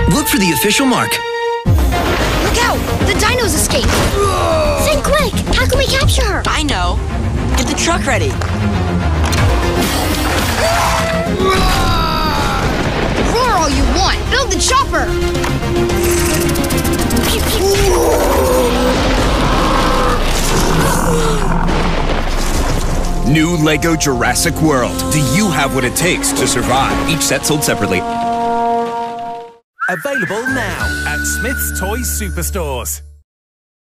Look for the official mark. Look out! The dinos escaped! Think quick! How can we capture her? I know. Get the truck ready. Roar all you want! Build the chopper! New LEGO Jurassic World. Do you have what it takes to survive? Each set sold separately. Available now at Smyths Toys Superstores.